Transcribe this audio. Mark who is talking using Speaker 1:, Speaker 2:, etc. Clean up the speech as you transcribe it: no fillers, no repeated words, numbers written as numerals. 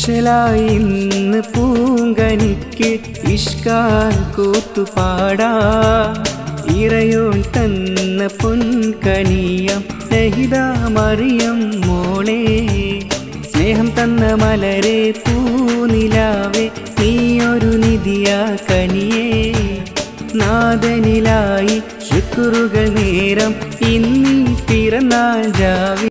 Speaker 1: സ്പെഷ്യലായി ഇന്ന് പൂങ്കനിക്ക് ഇഷ്കാൽ കൂത്തുപാടാ ഇറയോൻ തന്ന പൊൻകനിയം നഹിദ മറിയം മോളെ സ്നേഹം തന്ന മലരെ പൂനിലാവേ നീയൊരു നിധിയാ കനിയേ നാദനിലായി ശുക്രുകൾ നേരം ഇന്നീ പിറന്നാൾ ജാവി